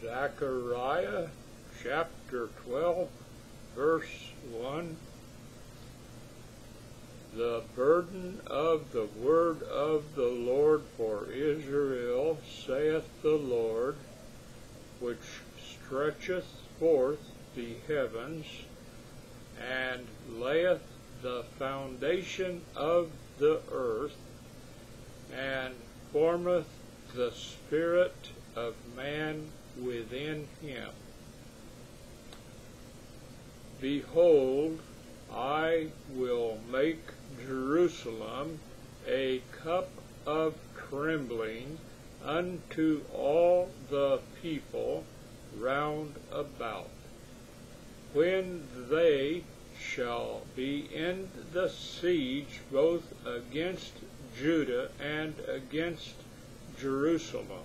Zechariah chapter 12, verse 1. The burden of the word of the Lord for Israel, saith the Lord, which stretcheth forth the heavens, and layeth the foundation of the earth, and formeth the spirit of man within him. Behold, I will make Jerusalem a cup of trembling unto all the people round about, when they shall be in the siege both against Judah and against Jerusalem.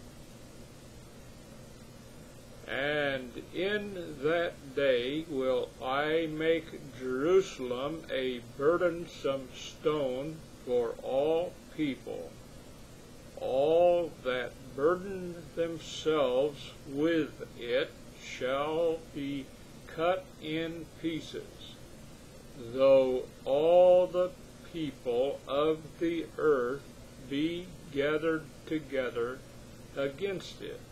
And in that day will I make Jerusalem a burdensome stone for all people. All that burden themselves with it shall be cut in pieces, though all the people of the earth be gathered together against it.